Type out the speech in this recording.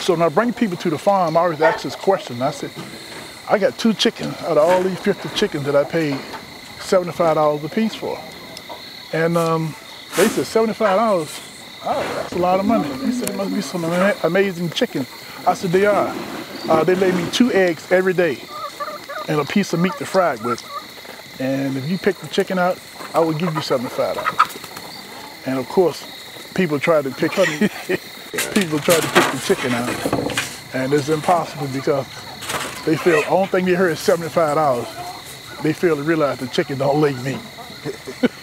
So when I bring people to the farm, I always ask this question. I said, I got 2 chickens out of all these 50 chickens that I paid $75 a piece for. And they said, $75? Oh, that's a lot of money. He said, it must be some amazing chicken. I said, they are. They lay me 2 eggs every day and a piece of meat to fry it with. And if you pick the chicken out, I will give you $75. And of course, people try to pick the chicken out, and it's impossible because they feel the only thing they heard is $75. They fail to realize the chicken don't lay meat.